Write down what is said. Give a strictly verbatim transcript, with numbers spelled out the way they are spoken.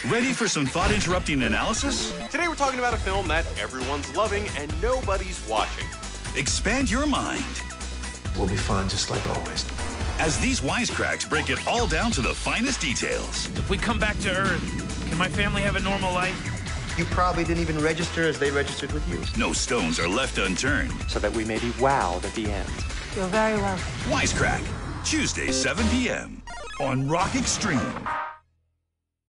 Ready for some thought-interrupting analysis? Today we're talking about a film that everyone's loving and nobody's watching. Expand your mind. We'll be fine just like always. As these wisecracks break it all down to the finest details. If we come back to Earth, can my family have a normal life? You probably didn't even register as they registered with you. No stones are left unturned. So that we may be wowed at the end. You're very welcome. Wisecrack, Tuesday, seven p m on Rock Extreme.